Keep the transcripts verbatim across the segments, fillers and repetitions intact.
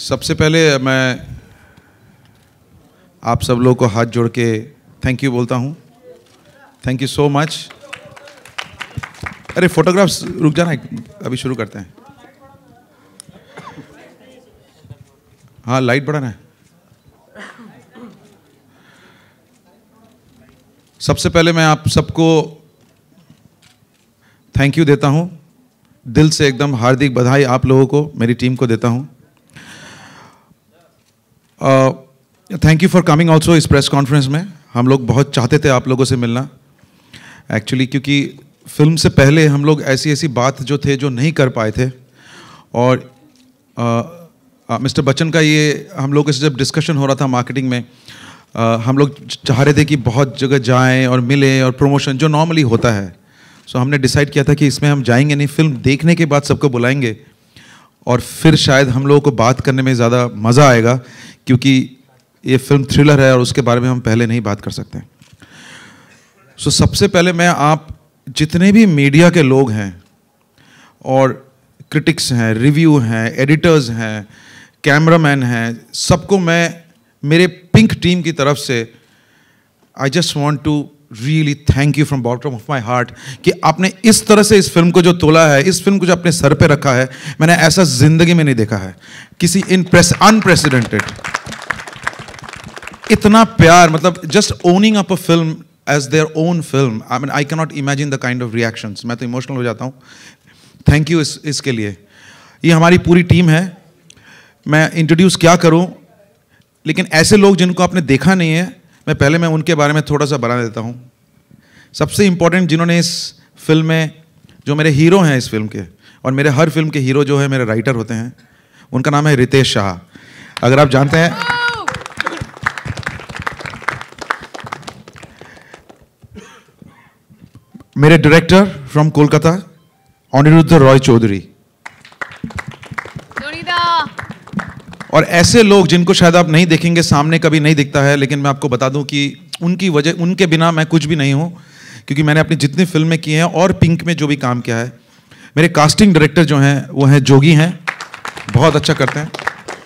सबसे पहले मैं आप सब लोगों को हाथ जोड़ के थैंक यू बोलता हूँ। Thank you so much. अरे फोटोग्राफ्स रुक जाना, अभी शुरू करते हैं। हाँ, लाइट बढ़ाना है। सबसे पहले मैं आप सबको थैंक यू देता हूँ, दिल से एकदम हार्दिक बधाई आप लोगों को, मेरी टीम को देता हूँ। Thank you for coming also इस प्रेस कॉन्फ्रेंस में। हम लोग बहुत चाहते थे आप लोगों से मिलना एक्चुअली, क्योंकि फिल्म से पहले हम लोग ऐसी ऐसी बात जो थे जो नहीं कर पाए थे, और मिस्टर बच्चन का ये हम लोगों से जब डिस्कशन हो रहा था मार्केटिंग में, uh, हम लोग चाह रहे थे कि बहुत जगह जाएं और मिलें और प्रमोशन जो नॉर्मली होता है। सो so, हमने डिसाइड किया था कि इसमें हम जाएंगे नहीं, फिल्म देखने के बाद सबको बुलाएंगे और फिर शायद हम लोगों को बात करने में ज़्यादा मज़ा आएगा, क्योंकि ये फिल्म थ्रिलर है और उसके बारे में हम पहले नहीं बात कर सकते। सो so, सबसे पहले मैं आप जितने भी मीडिया के लोग हैं और क्रिटिक्स हैं, रिव्यू हैं, एडिटर्स हैं, कैमरामैन हैं, सबको मैं मेरे पिंक टीम की तरफ से I just want to really thank you from bottom of my heart कि आपने इस तरह से इस फिल्म को जो तोला है, इस फिल्म को जो अपने सर पे रखा है, मैंने ऐसा जिंदगी में नहीं देखा है किसी इन प्रेस अनप्रेसिडेंटेड। इतना प्यार, मतलब just owning up a film as their own film. I mean I can not imagine the kind of reactions. मैं तो इमोशनल हो जाता हूँ। थैंक यू इस इसके लिए। ये हमारी पूरी टीम है। मैं इंट्रोड्यूस क्या करूँ, लेकिन ऐसे लोग जिनको आपने देखा नहीं है, मैं पहले मैं उनके बारे में थोड़ा सा बता देता हूँ। सबसे इम्पोर्टेंट जिन्होंने इस फिल्म में, जो मेरे हीरो हैं इस फिल्म के, और मेरे हर फिल्म के हीरो जो है मेरे राइटर होते हैं, उनका नाम है रितेश शाह। अगर आप जानते हैं, मेरे डायरेक्टर फ्रॉम कोलकाता अनिरुद्ध रॉय चौधरी, और ऐसे लोग जिनको शायद आप नहीं देखेंगे, सामने कभी नहीं दिखता है, लेकिन मैं आपको बता दूं कि उनकी वजह, उनके बिना मैं कुछ भी नहीं हूं, क्योंकि मैंने अपनी जितनी फिल्में की हैं और पिंक में जो भी काम किया है, मेरे कास्टिंग डायरेक्टर जो हैं वो हैं जोगी हैं, बहुत अच्छा करते हैं।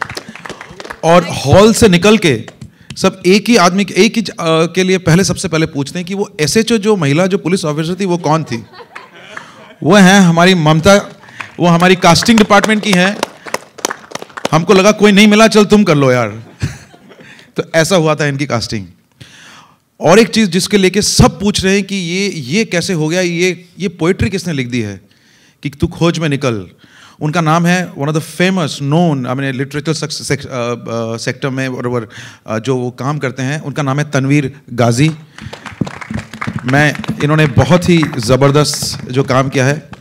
और हॉल से निकल के सब एक ही आदमी एक ही आ, के लिए पहले सबसे पहले पूछते हैं कि वो एसएचओ जो महिला जो पुलिस ऑफिसर थी वो कौन थी। वो हैं हमारी ममता, वो हमारी कास्टिंग डिपार्टमेंट की हैं। हमको लगा कोई नहीं मिला, चल तुम कर लो यार। तो ऐसा हुआ था इनकी कास्टिंग। और एक चीज़ जिसके लेके सब पूछ रहे हैं कि ये ये कैसे हो गया, ये ये पोइट्री किसने लिख दी है कि तू खोज में निकल। उनका नाम है one of the famous known, I mean literature sector में और जो वो काम करते हैं, उनका नाम है तनवीर गाजी। मैं इन्होंने बहुत ही ज़बरदस्त जो काम किया है।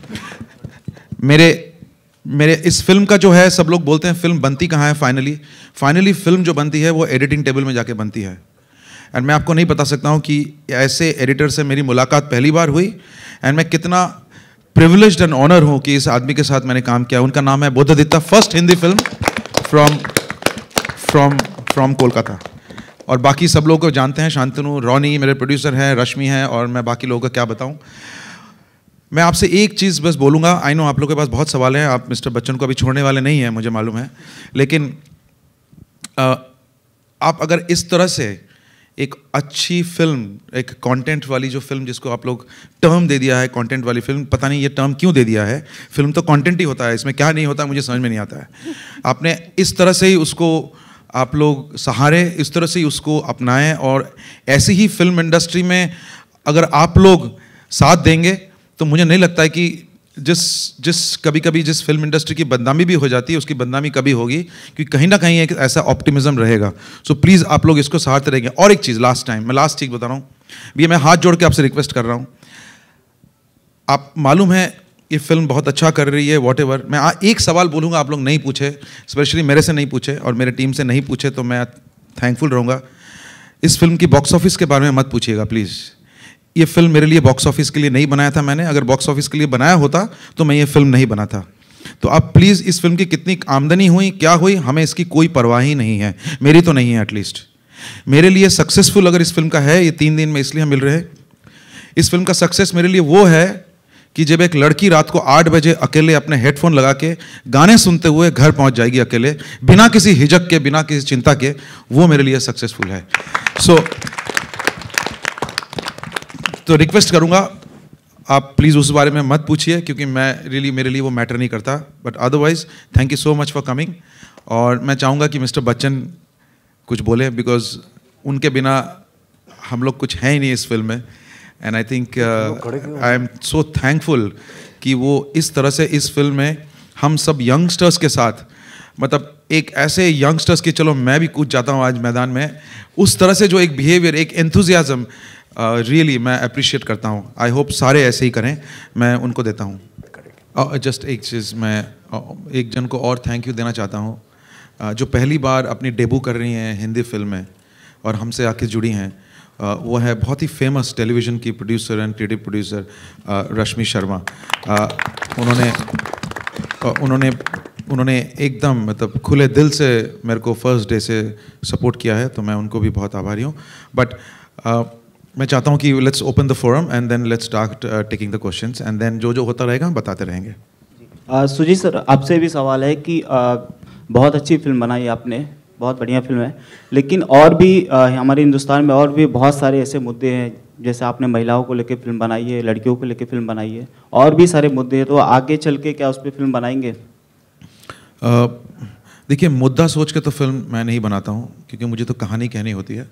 मेरे मेरे इस फिल्म का जो है, सब लोग बोलते हैं फिल्म बनती कहाँ है फाइनली फाइनली फिल्म जो बनती है वो एडिटिंग टेबल में जाके बनती है। एंड मैं आपको नहीं बता सकता हूँ कि ऐसे एडिटर से मेरी मुलाकात पहली बार हुई, एंड मैं कितना प्रिविलेज्ड एंड ऑनर हूँ कि इस आदमी के साथ मैंने काम किया। उनका नाम है Buddhaditya, first Hindi film from from from Kolkata. और बाकी सब लोग को जानते हैं, शांतनु, रॉनी मेरे प्रोड्यूसर हैं, रश्मि हैं, और मैं बाकी लोगों का क्या बताऊँ। मैं आपसे एक चीज़ बस बोलूँगा। आई नो आप लोगों के पास बहुत सवाल हैं, आप मिस्टर बच्चन को अभी छोड़ने वाले नहीं हैं, मुझे मालूम है, लेकिन आ, आप अगर इस तरह से एक अच्छी फिल्म, एक कंटेंट वाली जो फिल्म, जिसको आप लोग टर्म दे दिया है कंटेंट वाली फिल्म, पता नहीं ये टर्म क्यों दे दिया है। फिल्म तो कंटेंट ही होता है, इसमें क्या नहीं होता मुझे समझ में नहीं आता है। आपने इस तरह से ही उसको आप लोग सहारे, इस तरह से ही उसको अपनाएं, और ऐसी ही फिल्म इंडस्ट्री में अगर आप लोग साथ देंगे तो मुझे नहीं लगता है कि जिस जिस कभी कभी जिस फिल्म इंडस्ट्री की बदनामी भी हो जाती है, उसकी बदनामी कभी होगी, क्योंकि कहीं ना कहीं एक ऐसा ऑप्टिमिज्म रहेगा। सो so प्लीज़ आप लोग इसको सहारते रहेंगे। और एक चीज़, लास्ट टाइम मैं लास्ट चीज़ बता रहा हूँ, भैया मैं हाथ जोड़ के आपसे रिक्वेस्ट कर रहा हूँ। आप मालूम है ये फिल्म बहुत अच्छा कर रही है, वॉट एवर। मैं आ, एक सवाल बोलूँगा, आप लोग नहीं पूछे, स्पेशली मेरे से नहीं पूछे और मेरे टीम से नहीं पूछे, तो मैं थैंकफुल रहूँगा। इस फिल्म की बॉक्स ऑफिस के बारे में मत पूछिएगा प्लीज़। ये फिल्म मेरे लिए बॉक्स ऑफिस के लिए नहीं बनाया था मैंने। अगर बॉक्स ऑफिस के लिए बनाया होता तो मैं ये फिल्म नहीं बना था। तो आप प्लीज़ इस फिल्म की कितनी आमदनी हुई, क्या हुई, हमें इसकी कोई परवाह ही नहीं है, मेरी तो नहीं है एटलीस्ट। मेरे लिए सक्सेसफुल अगर इस फिल्म का है, ये तीन दिन में इसलिए हम मिल रहे हैं, इस फिल्म का सक्सेस मेरे लिए वो है कि जब एक लड़की रात को आठ बजे अकेले अपने हेडफोन लगा के गाने सुनते हुए घर पहुंच जाएगी अकेले, बिना किसी हिचक के, बिना किसी चिंता के, वो मेरे लिए सक्सेसफुल है. सो so, तो रिक्वेस्ट करूंगा आप प्लीज़ उस बारे में मत पूछिए, क्योंकि मैं रियली really, मेरे लिए वो मैटर नहीं करता. But otherwise thank you so much for coming. और मैं चाहूँगा कि मिस्टर बच्चन कुछ बोले, बिकॉज उनके बिना हम लोग कुछ हैं ही नहीं इस फिल्म में. And I think I am so thankful कि वो इस तरह से इस फिल्म में हम सब यंगस्टर्स के साथ, मतलब एक ऐसे यंगस्टर्स की, चलो मैं भी कूद जाता हूँ आज मैदान में, उस तरह से जो एक बिहेवियर, एक एंथुजियाज्म, रियली uh, really, मैं अप्रिशिएट करता हूँ. आई होप सारे ऐसे ही करें. मैं उनको देता हूँ. जस्ट uh, एक चीज़ मैं uh, एक जन को और थैंक यू देना चाहता हूँ, uh, जो पहली बार अपनी डेब्यू कर रही हैं हिंदी फिल्म में और हमसे आके जुड़ी हैं. uh, वो है बहुत ही फेमस टेलीविज़न की producer and creative producer Rashmi Sharma. uh, उन्होंने uh, उन्होंने उन्होंने एकदम मतलब खुले दिल से मेरे को फर्स्ट डे से सपोर्ट किया है, तो मैं उनको भी बहुत आभारी हूँ. बट uh, मैं चाहता हूँ कि let's open the forum and then let's start taking the questions, and then जो जो होता रहेगा हम बताते रहेंगे. सुजीत सर, आपसे भी सवाल है कि uh, बहुत अच्छी फिल्म बनाई आपने, बहुत बढ़िया फिल्म है, लेकिन और भी uh, हमारे हिंदुस्तान में और भी बहुत सारे ऐसे मुद्दे हैं. जैसे आपने महिलाओं को लेकर फिल्म बनाई है, लड़कियों को लेकर फिल्म बनाई है, और भी सारे मुद्दे हैं, तो आगे चल के क्या उस पर फिल्म बनाएंगे? uh, देखिए, मुद्दा सोच के तो फिल्म मैं नहीं बनाता हूँ, क्योंकि मुझे तो कहानी कहनी होती है.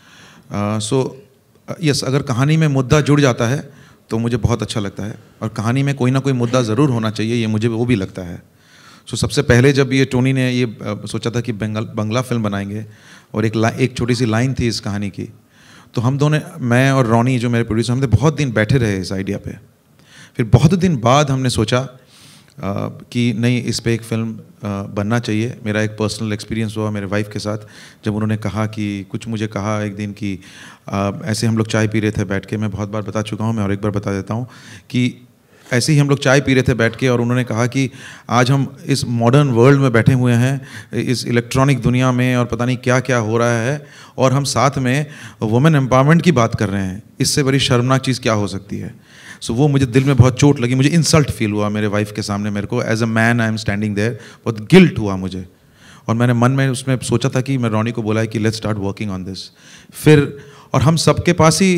So uh, so, yes yes, अगर कहानी में मुद्दा जुड़ जाता है तो मुझे बहुत अच्छा लगता है, और कहानी में कोई ना कोई मुद्दा ज़रूर होना चाहिए, ये मुझे वो भी लगता है. सो so, सबसे पहले जब ये टोनी ने ये सोचा था कि बंगाल बंगला फिल्म बनाएंगे, और एक एक छोटी सी लाइन थी इस कहानी की, तो हम दोनों, मैं और रॉनी जो मेरे प्रोड्यूसर, हमने बहुत दिन बैठे रहे इस आइडिया पे. फिर बहुत दिन बाद हमने सोचा आ, कि नहीं, इस पे एक फ़िल्म बनना चाहिए. मेरा एक पर्सनल एक्सपीरियंस हुआ मेरे वाइफ के साथ, जब उन्होंने कहा कि कुछ मुझे कहा एक दिन कि आ, ऐसे हम लोग चाय पी रहे थे बैठ के, मैं बहुत बार बता चुका हूँ, मैं और एक बार बता देता हूँ कि ऐसे ही हम लोग चाय पी रहे थे बैठ के, और उन्होंने कहा कि आज हम इस मॉडर्न वर्ल्ड में बैठे हुए हैं, इस इलेक्ट्रॉनिक दुनिया में, और पता नहीं क्या क्या हो रहा है, और हम साथ में वुमेन एम्पावरमेंट की बात कर रहे हैं. इससे बड़ी शर्मनाक चीज़ क्या हो सकती है? सो so, वो मुझे दिल में बहुत चोट लगी, मुझे इंसल्ट फील हुआ मेरे वाइफ के सामने. मेरे को as a man I am standing there, बहुत गिल्ट हुआ मुझे, और मैंने मन में उसमें सोचा था कि मैं रॉनी को बोला है कि let's start working on this. फिर और हम सबके पास ही,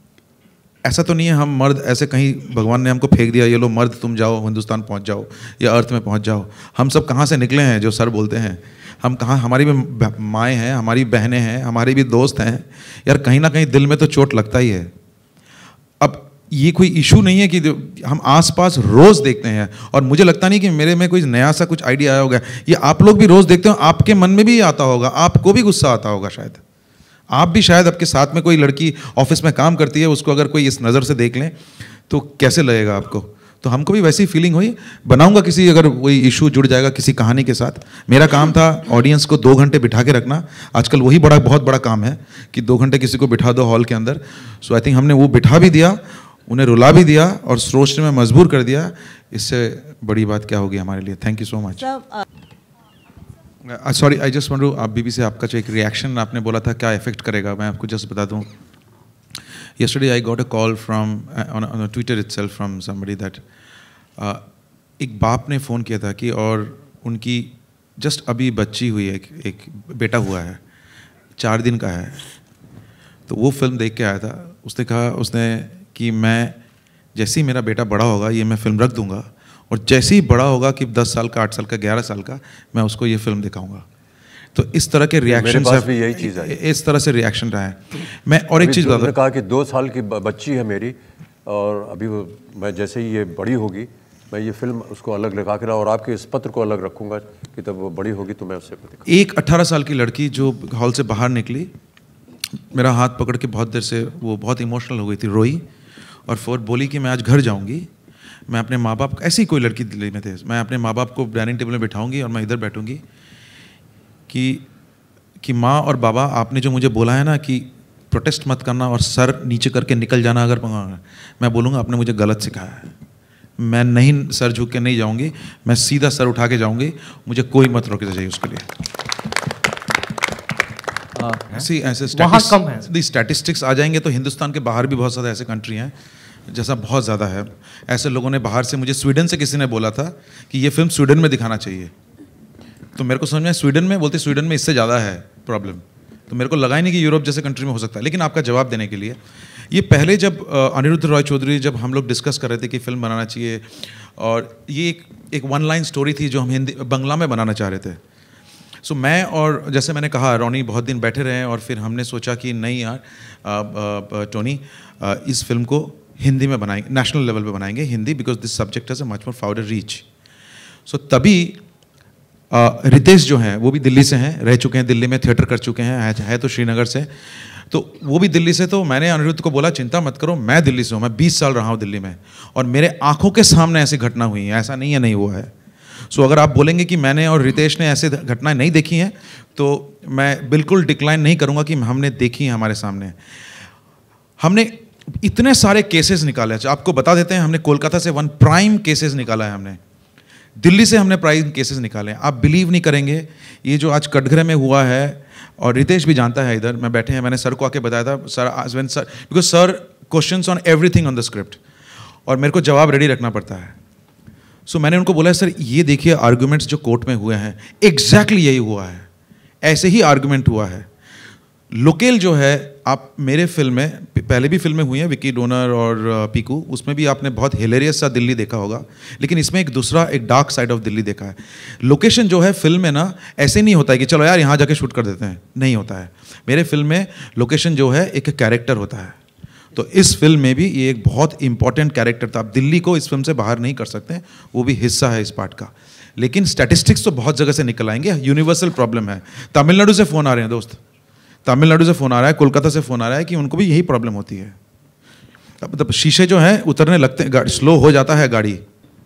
ऐसा तो नहीं है हम मर्द ऐसे कहीं भगवान ने हमको फेंक दिया, ये लो मर्द तुम जाओ हिंदुस्तान पहुंच जाओ या अर्थ में पहुंच जाओ. हम सब कहाँ से निकले हैं जो सर बोलते हैं? हम कहाँ, हमारी भी माएँ हैं, हमारी बहनें हैं, हमारे भी दोस्त हैं यार. कहीं ना कहीं दिल में तो चोट लगता ही है. अब ये कोई इशू नहीं है कि हम आसपास रोज़ देखते हैं, और मुझे लगता नहीं कि मेरे में कोई नया सा कुछ आइडिया आया होगा. ये आप लोग भी रोज़ देखते हो, आपके मन में भी आता होगा, आपको भी गुस्सा आता होगा शायद. आप भी शायद आपके साथ में कोई लड़की ऑफिस में काम करती है, उसको अगर कोई इस नज़र से देख लें तो कैसे लगेगा आपको? तो हमको भी वैसी फीलिंग हुई. बनाऊंगा किसी, अगर कोई इशू जुड़ जाएगा किसी कहानी के साथ. मेरा काम था ऑडियंस को दो घंटे बिठा के रखना. आजकल वही बड़ा बहुत बड़ा काम है कि दो घंटे किसी को बिठा दो हॉल के अंदर. सो आई थिंक हमने वो बिठा भी दिया, उन्हें रुला भी दिया, और सोचने में मजबूर कर दिया. इससे बड़ी बात क्या होगी हमारे लिए? Thank you so much. Sorry, I just want to, आप बीबी से आपका जो एक रिएक्शन आपने बोला था क्या इफेक्ट करेगा, मैं आपको जस्ट बता दूं. Yesterday I got a call from uh, on, on Twitter itself from somebody that uh, एक बाप ने फ़ोन किया था कि, और उनकी जस्ट अभी बच्ची हुई है, एक, एक बेटा हुआ है, चार दिन का है. तो वो फिल्म देख के आया था. उसने कहा, उसने कि मैं जैसे ही मेरा बेटा बड़ा होगा ये मैं फिल्म रख दूंगा, और जैसे ही बड़ा होगा कि दस साल का, आठ साल का, ग्यारह साल का, मैं उसको ये फिल्म दिखाऊंगा. तो इस तरह के रिएक्शन भी यही चीज़ है, इस तरह से रिएक्शन रहा है. मैं और एक चीज़ बता, कहा कि दो साल की बच्ची है मेरी, और अभी वो मैं जैसे ही ये बड़ी होगी मैं ये फिल्म उसको अलग लगा के, और आपके इस पत्र को अलग रखूंगा कि तब वो बड़ी होगी तो मैं उससे दिखाऊंगा. एक अट्ठारह साल की लड़की जो हॉल से बाहर निकली, मेरा हाथ पकड़ के बहुत देर से वो बहुत इमोशनल हो गई थी, रोई, और फिर बोली कि मैं आज घर जाऊंगी, मैं अपने माँ बाप, ऐसी ही कोई लड़की दिल्ली में थे, मैं अपने माँ बाप को डाइनिंग टेबल में बिठाऊंगी और मैं इधर बैठूंगी कि कि माँ और बाबा, आपने जो मुझे बोला है ना कि प्रोटेस्ट मत करना और सर नीचे करके निकल जाना, अगर मैं बोलूँगा आपने मुझे गलत सिखाया है. मैं नहीं सर झुक के नहीं जाऊँगी, मैं सीधा सर उठा के जाऊँगी, मुझे कोई मत रोके चाहिए उसके लिए. सी ऐसे स्टैटिस्टिक्स आ जाएंगे तो हिंदुस्तान के बाहर भी बहुत सारे ऐसे कंट्री हैं जैसा बहुत ज़्यादा है। ऐसे लोगों ने बाहर से, मुझे स्वीडन से किसी ने बोला था कि ये फिल्म स्वीडन में दिखाना चाहिए, तो मेरे को समझ में स्वीडन में, बोलते स्वीडन में इससे ज़्यादा है प्रॉब्लम, तो मेरे को लगा ही नहीं कि यूरोप जैसे कंट्री में हो सकता है। लेकिन आपका जवाब देने के लिए, ये पहले जब अनिरुद्ध रॉय चौधरी, जब हम लोग डिस्कस कर रहे थे कि फिल्म बनाना चाहिए, और ये एक एक वन लाइन स्टोरी थी जो हम हिंदी बंगला में बनाना चाह रहे थे। सो so, मैं और जैसे मैंने कहा रॉनी बहुत दिन बैठे रहे, और फिर हमने सोचा कि नहीं यार आ, आ, टोनी आ, इस फिल्म को हिंदी में बनाएंगे, नेशनल लेवल पे बनाएंगे Hindi, because this subject has a much more broader reach. So तभी आ, रितेश जो हैं वो भी दिल्ली से हैं, रह चुके हैं दिल्ली में, थिएटर कर चुके हैं, है, है तो श्रीनगर से, तो वो भी दिल्ली से। तो मैंने अनिरुद्ध को बोला चिंता मत करो, मैं दिल्ली से हूँ, मैं बीस साल रहा हूँ दिल्ली में, और मेरे आंखों के सामने ऐसी घटना हुई है, ऐसा नहीं है नहीं हुआ है। सो so, अगर आप बोलेंगे कि मैंने और रितेश ने ऐसे घटनाएं नहीं देखी हैं, तो मैं बिल्कुल डिक्लाइन नहीं करूंगा कि हमने देखी हैं हमारे सामने। हमने इतने सारे केसेस निकाले, आपको बता देते हैं, हमने कोलकाता से वन प्राइम केसेस निकाला है, हमने दिल्ली से हमने प्राइम केसेस निकाले हैं। आप बिलीव नहीं करेंगे, ये जो आज कटघरे में हुआ है, और रितेश भी जानता है, इधर मैं बैठे हैं, मैंने सर को आके बताया था, सर आज when sir, because sir questions on everything on the script, और मेरे को जवाब रेडी रखना पड़ता है। सो so, मैंने उनको बोला सर ये देखिए आर्गुमेंट्स जो कोर्ट में हुए हैं, एग्जैक्टली यही हुआ है, ऐसे ही आर्गुमेंट हुआ है। लोकेल जो है, आप मेरे फिल्म में, पहले भी फिल्में हुई हैं विकी डोनर और पीकू, उसमें भी आपने बहुत हिलेरियस सा दिल्ली देखा होगा, लेकिन इसमें एक दूसरा, एक डार्क साइड ऑफ दिल्ली देखा है। लोकेशन जो है फिल्म में ना, ऐसे नहीं होता है कि चलो यार यहाँ जाके शूट कर देते हैं, नहीं होता है। मेरे फिल्म में लोकेशन जो है एक कैरेक्टर होता है, तो इस फिल्म में भी ये एक बहुत इंपॉर्टेंट कैरेक्टर था। आप दिल्ली को इस फिल्म से बाहर नहीं कर सकते, वो भी हिस्सा है इस पार्ट का। लेकिन स्टैटिस्टिक्स तो बहुत जगह से निकल आएंगे, यूनिवर्सल प्रॉब्लम है। तमिलनाडु से फ़ोन आ रहे हैं दोस्त, तमिलनाडु से फ़ोन आ रहा है, कोलकाता से फ़ोन आ रहा है कि उनको भी यही प्रॉब्लम होती है। मतलब शीशे जो हैं उतरने लगते हैं, स्लो हो जाता है गाड़ी।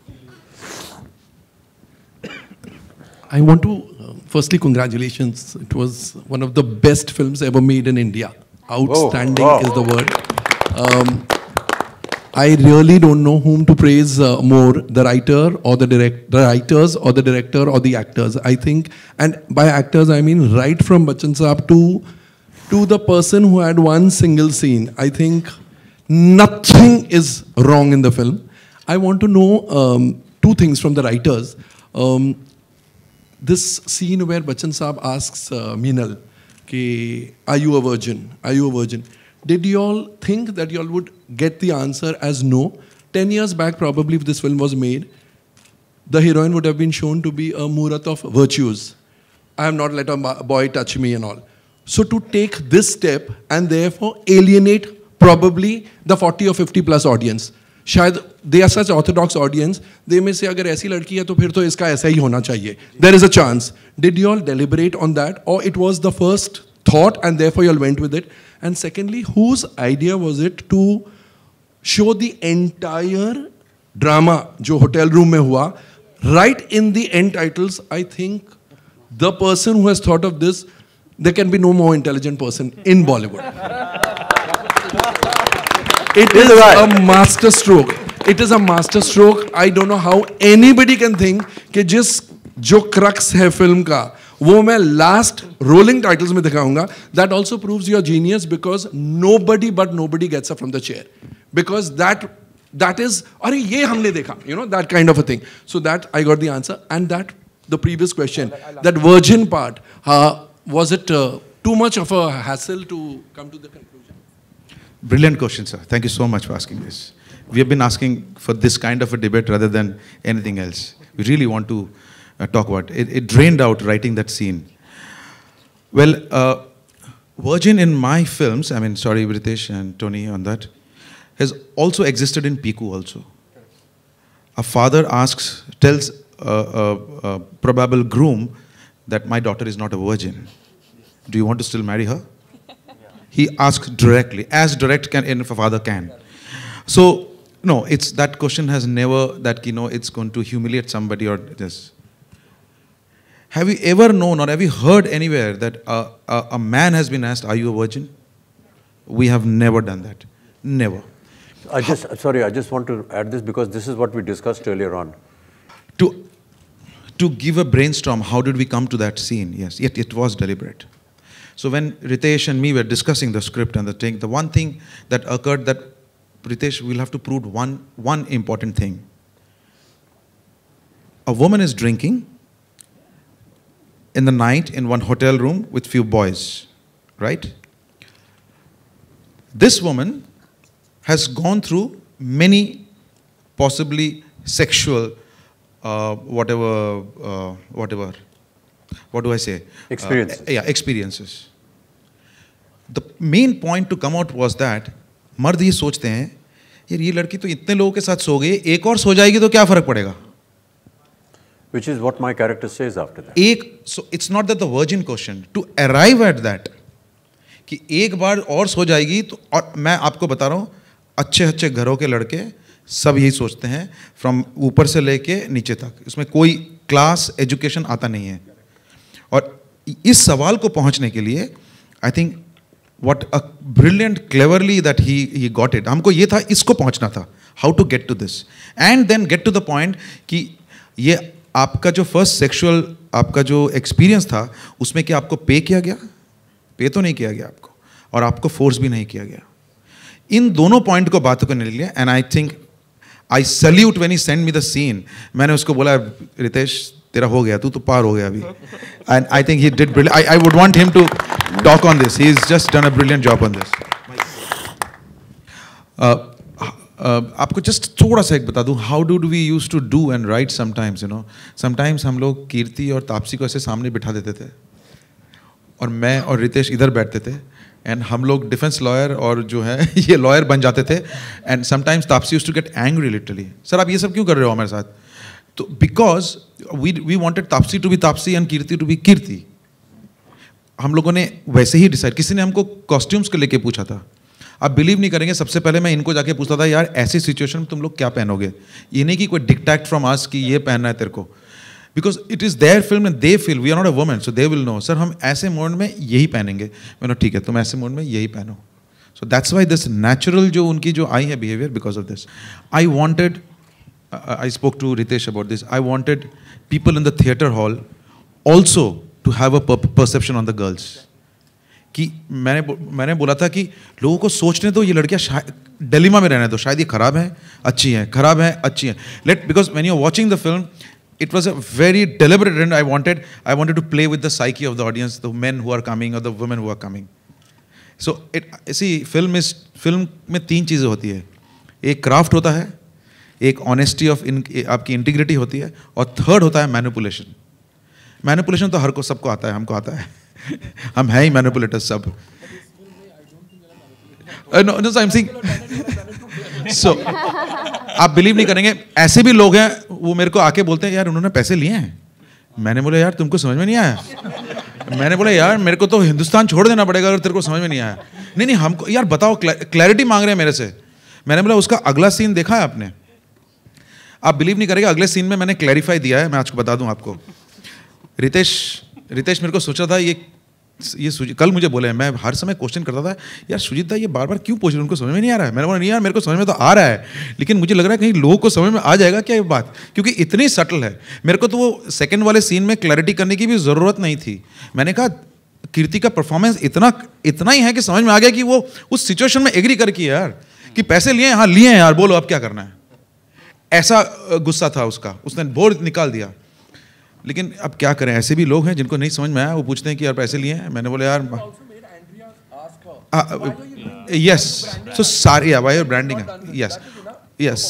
I want to uh, firstly congratulations. It was one of the best films ever made in India. Outstanding Whoa, wow. is the word. Um, I really don't know whom to praise uh, more, the writer or the direct, the writers or the director or the actors. I think, and by actors I mean right from Bachchan Saab to to the person who had one single scene. I think nothing is wrong in the film. I want to know um, two things from the writers. Um, this scene where Bachchan Saab asks uh, Meenal, Ki, are you a virgin? Are you a virgin? Did you all think that you all would get the answer as no? Ten years back, probably, if this film was made, the heroine would have been shown to be a Murat of virtues. I have not let a boy touch me and all. So to take this step and therefore alienate probably the forty or fifty plus audience. शायद they are such orthodox audience, they may say अगर ऐसी लड़की है तो फिर तो इसका ऐसा ही होना चाहिए. There is a chance. Did you all deliberate on that, or it was the first thought and therefore you all went with it? And secondly, whose idea was it to show the entire drama जो hotel room में हुआ, right in the end titles? I think the person who has thought of this, there can be no more intelligent person in Bollywood. It is a master stroke. It is a master stroke. I don't know how anybody can think कि जिस जो crux है film का वो मैं last rolling titles में दिखाऊंगा. That also proves your genius, because nobody but nobody gets up from the chair, because that that is अरे ये हमने देखा, you know, that kind of a thing. So that I got the answer. And that the previous question, that virgin part, uh, was it uh, too much of a hassle to come to the conclusion? Brilliant question, sir. Thank you so much for asking this. We have been asking for this kind of a debate rather than anything else. We really want to uh, talk about it. It drained out writing that scene. Well, uh, virgin in my films, I mean, sorry, Ritesh and Tony on that, has also existed in Piku also. A father asks, tells a, a, a probable groom that my daughter is not a virgin. Do you want to still marry her? He asks directly, as direct can a father can. So, no, it's that question has never, that, you know, it's going to humiliate somebody or this. Have you ever known or have you heard anywhere that a, a, a man has been asked, are you a virgin? We have never done that. Never. I just, sorry, I just want to add this because this is what we discussed earlier on. To, to give a brainstorm, how did we come to that scene? Yes, yet it was deliberate. So when Ritesh and me were discussing the script and the thing, the one thing that occurred that Pritesh, we'll have to prove one one important thing. A woman is drinking in the night in one hotel room with few boys, right? This woman has gone through many possibly sexual, uh, whatever, uh, whatever, what do I say? Experiences. Uh, yeah, experiences. The main point to come out was that मर्द ये सोचते हैं यार ये लड़की तो इतने लोगों के साथ सो गई, एक और सो जाएगी तो क्या फर्क पड़ेगा? Which is what my character says after that. एक, so it's not that the virgin question, to arrive at that, कि एक बार और सो जाएगी तो, और मैं आपको बता रहा हूँ अच्छे अच्छे घरों के लड़के सब यही सोचते हैं, फ्रॉम ऊपर से लेके नीचे तक, इसमें कोई क्लास एजुकेशन आता नहीं है. और इस सवाल को पहुंचने के लिए I think what a brilliant cleverly that he he got it. हमको ये था, इसको पहुंचना था, how to get to this and then get to the point कि ये आपका जो फर्स्ट सेक्सुअल आपका जो एक्सपीरियंस था उसमें क्या आपको पे किया गया? पे तो नहीं किया गया आपको, और आपको फोर्स भी नहीं किया गया. इन दोनों पॉइंट को बातों करने के लिए, and I think I salute when he send me the scene. मैंने उसको बोला रितेश तेरा हो गया, तू तो पार हो गया अभी. And I think he did brilliant. I I would want him to talk on this. He is just done a brilliant job on this. आपको जस्ट थोड़ा सा एक बता दूं, how do we use to do and right sometimes, you know. Sometimes हम लोग कीर्ति और तापसी को ऐसे सामने बिठा देते थे और मैं और रितेश इधर बैठते थे, एंड हम लोग डिफेंस लॉयर और जो है ये लॉयर बन जाते थे. And sometimes Taapsee used to get angry literally, sir आप ये सब क्यों कर रहे हो हमारे साथ? तो because we we wanted Taapsee to be Taapsee and Kirti to be Kirti. हम लोगों ने वैसे ही डिसाइड. किसी ने हमको कॉस्ट्यूम्स को लेके पूछा था, आप बिलीव नहीं करेंगे, सबसे पहले मैं इनको जाके पूछता था यार ऐसी सिचुएशन में तुम लोग क्या पहनोगे? ये नहीं कि कोई डिक्टेट फ्रॉम अस कि ये पहनना है तेरे को, because it is their film and they feel we are not a woman, so they will know sir हम ऐसे मोड में यही पहनेंगे. मैंने ठीक है तुम ऐसे मोड में यही पहनो. So that's why this natural जो उनकी जो आई है behaviour, because of this I wanted, I spoke to Ritesh about this, I wanted people in the theatre hall also to have a perception on the girls. कि मैंने मैंने बोला था कि लोगों को सोचने दो ये लड़कियां शायद डिलेमा में रहने दो, शायद ये खराब है अच्छी हैं, खराब है अच्छी हैं. Late, because when you are watching the film it was a very deliberate, and I wanted I wanted to play with the psyche of the audience, the men who are coming or the women who are coming. So it see film is film में तीन चीज़ें होती है. एक craft होता है, एक honesty of इन आपकी इंटीग्रिटी होती है, और थर्ड होता है मैनिपुलेशन. मैनिपुलेशन तो हर को सबको आता है, हमको आता है. हम है ही मैनिपुलेटर्स सब. No no I am saying so आप बिलीव नहीं करेंगे, ऐसे भी लोग हैं वो मेरे को आके बोलते हैं यार उन्होंने पैसे लिए हैं. मैंने बोला यार तुमको समझ में नहीं आया. मैंने बोला यार मेरे को तो हिंदुस्तान छोड़ देना पड़ेगा अगर तेरे को समझ में नहीं आया. नहीं नहीं हमको यार बताओ, क्लैरिटी मांग रहे हैं मेरे से. मैंने बोला उसका अगला सीन देखा है आपने? आप बिलीव नहीं करेंगे, अगले सीन में मैंने क्लैरिफाई दिया है. मैं आज को बता दूं आपको. रितेश रितेश मेरे को सोचा था ये ये सुजीत कल मुझे बोले, मैं हर समय क्वेश्चन करता था यार सुजीत दा ये बार बार क्यों पूछ रहे हैं, उनको समझ में नहीं आ रहा है. मैंने बोला नहीं यार मेरे को समझ में तो आ रहा है, लेकिन मुझे लग रहा है कहीं लोगों को समझ में आ जाएगा क्या ये बात, क्योंकि इतनी सटल है. मेरे को तो वो सेकंड वाले सीन में क्लैरिटी करने की भी ज़रूरत नहीं थी. मैंने कहा कीर्ति का परफॉर्मेंस इतना इतना ही है कि समझ में आ गया कि वो उस सिचुएशन में एग्री करके यार कि पैसे लिए हैं, हाँ लिए हैं यार, बोलो अब क्या करना है. ऐसा गुस्सा था उसका, उसने बोर्ड निकाल दिया. लेकिन अब क्या करें, ऐसे भी लोग हैं जिनको नहीं समझ में आया, वो पूछते हैं कि यार पैसे लिए हैं. मैंने बोला यार yes so sorry why your branding yes yes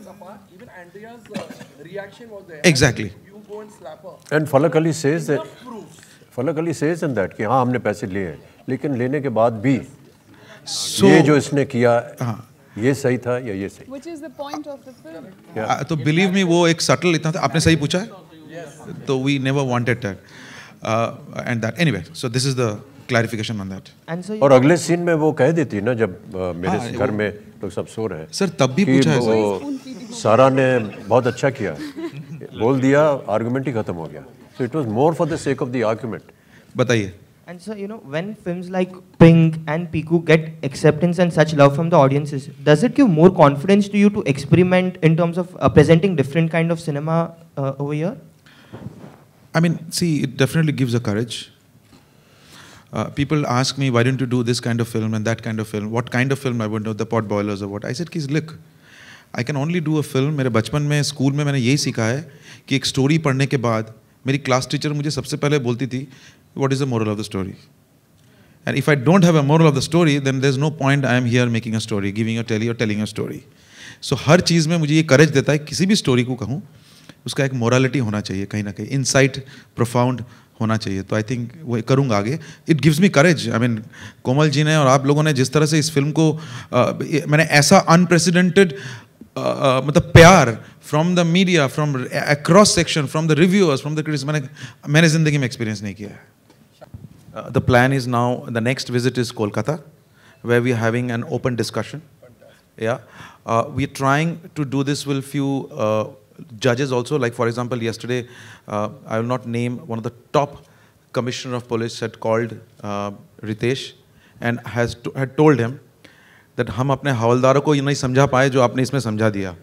exactly. And Falak Ali says that फलक अली सेज इन दैट कि हाँ हमने पैसे लिए हैं, लेकिन लेने के बाद भी so, ये जो इसने किया हाँ. ये सही था या ये सही? Which is the point of the film. yeah. तो बिलीव मी वो एक सटल इतना था. आपने सही पूछा है, तो we never wanted that and that anyway. So this is the clarification on that. और अगले सीन में वो कह देती ना जब uh, मेरे हाँ, घर में लोग सब सो रहे हैं सर, तब भी पूछा है सर. सारा ने बहुत अच्छा किया, बोल दिया, आर्गुमेंट ही खत्म हो गया. So it was more for the sake of the argument. बताइए. And so, you know, when films like Pink and Piku get acceptance and such love from the audiences, does it give more confidence to you to experiment in terms of uh, presenting different kind of cinema uh, over here? I mean, see, it definitely gives a courage. uh, people ask me, why don't you do this kind of film and that kind of film? What kind of film I would know, the pot boilers or what? I said, kids, look, I can only do a film. मेरे बचपन में school में मैंने यही सीखा है कि एक स्टोरी पढ़ने के बाद मेरी क्लास टीचर मुझे सबसे पहले बोलती थी, what is the moral of the story? And if I don't have a moral of the story, then there's no point I am here making a story, giving a telly or telling a story. So हर चीज़ में मुझे ये करेज देता है, किसी भी story को कहूँ उसका एक मोरालिटी होना चाहिए, कहीं ना कहीं इनसाइट प्रोफाउंड होना चाहिए. तो आई थिंक वो करूँगा आगे. It gives me courage. I mean Komal ji ने और आप लोगों ने जिस तरह से इस फिल्म को uh, मैंने ऐसा अनप्रेसिडेंटेड uh, मतलब प्यार from the media, from across section, from the reviewers, from the critics मैंने मैंने ज़िंदगी में एक्सपीरियंस नहीं किया है. Uh, the plan is now, the next visit is Kolkata, where we are having an open discussion. Yeah, uh, we are trying to do this with few uh, judges also. Like for example, yesterday, uh, I will not name, one of the top commissioner of police had called uh, Ritesh and has to, had told him that हम अपने हवलदारों को ये नहीं समझा पाए जो आपने इसमें समझा दिया.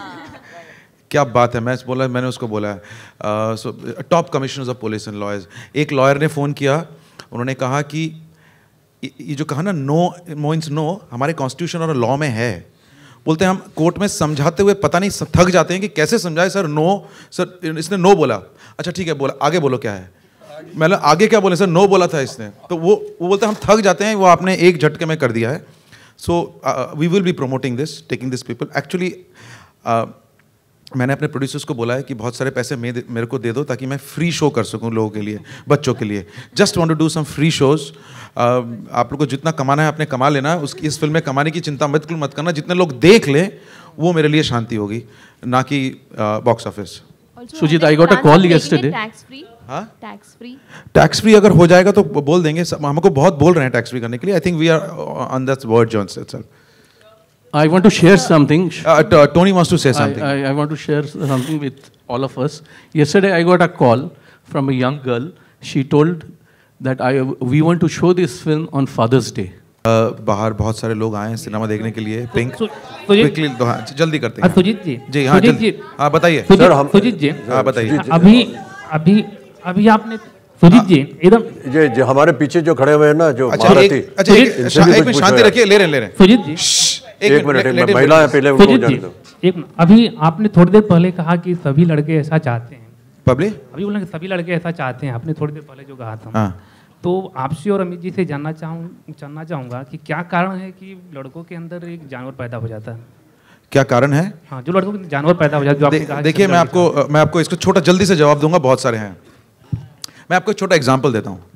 क्या बात है. मैं बोला, मैंने उसको बोला, so top commissioners of police and lawyers. एक लॉयर ने फ़ोन किया, उन्होंने कहा कि ये जो कहा ना, नो मीन्स नो, हमारे कॉन्स्टिट्यूशन और लॉ में है. बोलते हैं हम कोर्ट में समझाते हुए पता नहीं थक जाते हैं कि कैसे समझाए. सर नो, सर इसने नो बोला. अच्छा ठीक है, बोला, आगे बोलो क्या है. मतलब आगे क्या बोले, सर नो बोला था इसने. तो वो वो बोलते हैं हम थक जाते हैं, वो आपने एक झटके में कर दिया है. So we will be promoting this, taking this people. Actually मैंने अपने प्रोड्यूसर्स को बोला है कि बहुत सारे पैसे मेरे को दे दो ताकि मैं फ्री शो कर सकूं लोगों के लिए, बच्चों के लिए. Just want to do some free shows. आप लोग को जितना कमाना है आपने कमा लेना. उसकी इस फिल्म में कमाने की चिंता बिल्कुल मत करना. जितने लोग देख लें वो मेरे लिए शांति होगी, ना कि box office. Sujit, I got a call yesterday. Tax free. हाँ, टैक्स फ्री. टैक्स फ्री अगर हो जाएगा तो बोल देंगे. हमको बहुत बोल रहे हैं टैक्स फ्री करने के लिए. I think we are on that word John's itself. I want to share something. Uh, Tony wants to say something. I, I, I want to share something with all of us. Yesterday, I got a call from a young girl. She told that I we want to show this film on Father's Day. Uh, बाहर बहुत सारे लोग आए हैं cinema देखने के लिए. Pink, quickly जल्दी करते हैं. सुजीत जी. जी हाँ, जल्दी. हाँ बताइए. सर हम सुजीत जी. हाँ बताइए. अभी अभी अभी आपने सुजीत जी एकदम ये जो हमारे पीछे जो खड़े हुए हैं ना, जो महारथी. अच्छा एक मिनट शांति रखिए. ले रहे ले रहे. सुजीत जी एक मिनट, महिला है पहले उनको जाने दो. एक अभी आपने थोड़ी देर पहले कहा कि सभी लड़के ऐसा चाहते हैं. पब्लिक अभी बोला कि सभी लड़के ऐसा चाहते हैं. आपने थोड़ी देर पहले जो कहा था. हाँ. तो आपसे और अमित जी से जानना चाहूँ जानना चाहूँगा कि क्या कारण है कि लड़कों के अंदर एक जानवर पैदा हो जाता है. क्या कारण है? हाँ, जो लड़कों के जानवर पैदा हो जाता है. देखिए मैं आपको मैं आपको इसको छोटा जल्दी से जवाब दूंगा. बहुत सारे हैं. मैं आपको एक छोटा एग्जाम्पल देता हूँ.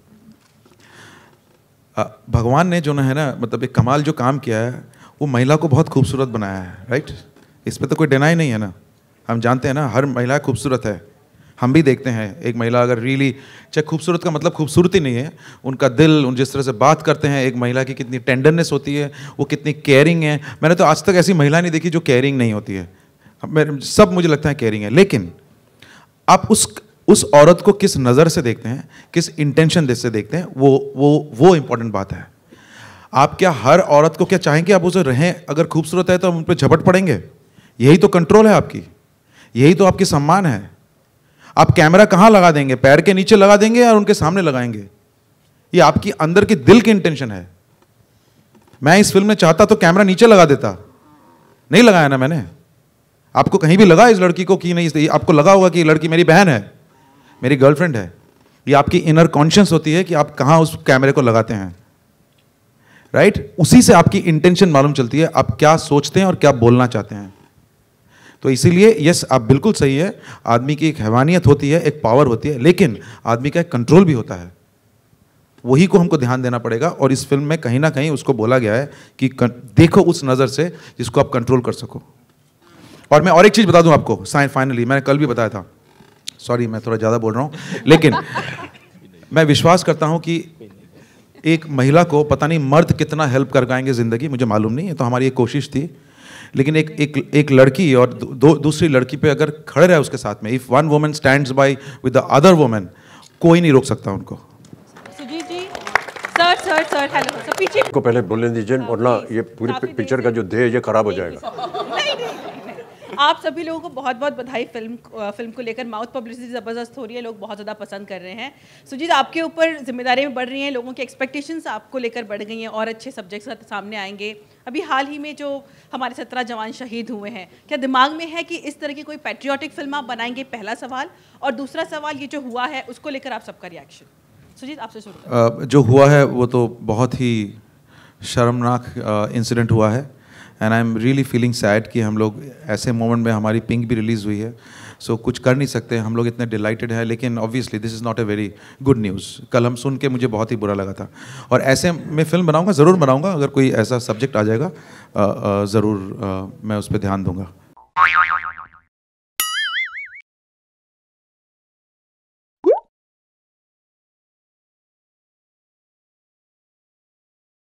भगवान ने जो है ना, मतलब एक कमाल जो काम किया है, वो महिला को बहुत खूबसूरत बनाया है. राइट, इस पर तो कोई डिनाई नहीं है ना. हम जानते हैं ना, हर महिला खूबसूरत है. हम भी देखते हैं एक महिला अगर रियली, चाहे खूबसूरत का मतलब खूबसूरती नहीं है, उनका दिल, उन जिस तरह से बात करते हैं, एक महिला की कितनी टेंडरनेस होती है, वो कितनी केयरिंग है. मैंने तो आज तक ऐसी महिला नहीं देखी जो केयरिंग नहीं होती है. सब मुझे लगता है केयरिंग है. लेकिन आप उस उस औरत को किस नज़र से देखते हैं, किस इंटेंशन से देखते हैं, वो वो वो इंपॉर्टेंट बात है. आप क्या हर औरत को क्या चाहेंगे आप उसे रहें, अगर खूबसूरत है तो हम उन पर झपट पड़ेंगे? यही तो कंट्रोल है आपकी, यही तो आपकी सम्मान है. आप कैमरा कहाँ लगा देंगे? पैर के नीचे लगा देंगे या उनके सामने लगाएंगे? ये आपकी अंदर की दिल की इंटेंशन है. मैं इस फिल्म में चाहता तो कैमरा नीचे लगा देता, नहीं लगाया ना मैंने. आपको कहीं भी लगा इस लड़की को कि नहीं? आपको लगा होगा कि लड़की मेरी बहन है, मेरी गर्लफ्रेंड है. ये आपकी इनर कॉन्शियस होती है कि आप कहाँ उस कैमरे को लगाते हैं. Right right? उसी से आपकी इंटेंशन मालूम चलती है, आप क्या सोचते हैं और क्या बोलना चाहते हैं. तो इसीलिए यस, आप बिल्कुल सही है. आदमी की एक हैवानियत होती है, एक पावर होती है, लेकिन आदमी का एक कंट्रोल भी होता है. वही को हमको ध्यान देना पड़ेगा. और इस फिल्म में कहीं ना कहीं उसको बोला गया है कि देखो उस नज़र से जिसको आप कंट्रोल कर सको. और मैं और एक चीज़ बता दूं आपको फाइनली, मैंने कल भी बताया था, सॉरी मैं थोड़ा ज़्यादा बोल रहा हूँ, लेकिन मैं विश्वास करता हूँ कि एक महिला को पता नहीं मर्द कितना हेल्प कर पाएंगे ज़िंदगी, मुझे मालूम नहीं है. तो हमारी एक कोशिश थी. लेकिन एक एक एक लड़की और दो दूसरी लड़की पे अगर खड़े रहे उसके साथ में, if one woman stands by with the other woman, कोई नहीं रोक सकता उनको. Sujit ji, sir sir sir hello sir, पीछे को पहले बोलने दीजिए, वरना ये पूरी पिक्चर का जो ध्येय ये खराब हो जाएगा. आप सभी लोगों को बहुत बहुत बधाई फिल्म फिल्म को लेकर। माउथ पब्लिसिटी ज़बरदस्त हो रही है, लोग बहुत ज़्यादा पसंद कर रहे हैं। सुजीत, आपके ऊपर जिम्मेदारियां बढ़ रही हैं, लोगों की एक्सपेक्टेशंस आपको लेकर बढ़ गई हैं और अच्छे सब्जेक्ट्स सामने आएंगे। अभी हाल ही में जो हमारे सत्रह जवान शहीद हुए हैं, क्या दिमाग में है कि इस तरह की कोई पैट्रियोटिक फिल्म आप बनाएंगे? पहला सवाल। और दूसरा सवाल, ये जो हुआ है उसको लेकर आप सबका रिएक्शन। सुजीत, आपसे शुरू करें। जो हुआ है वो तो बहुत ही शर्मनाक इंसिडेंट हुआ है and I am really feeling sad कि हम लोग ऐसे मोमेंट में, हमारी पिंक भी रिलीज़ हुई है, सो so, कुछ कर नहीं सकते, हम लोग इतने डिलाइटेड हैं, लेकिन obviously this is not a very good news. कल हम सुन के मुझे बहुत ही बुरा लगा था और ऐसे मैं फिल्म बनाऊंगा, ज़रूर बनाऊंगा, अगर कोई ऐसा सब्जेक्ट आ जाएगा ज़रूर मैं उस पर ध्यान दूंगा।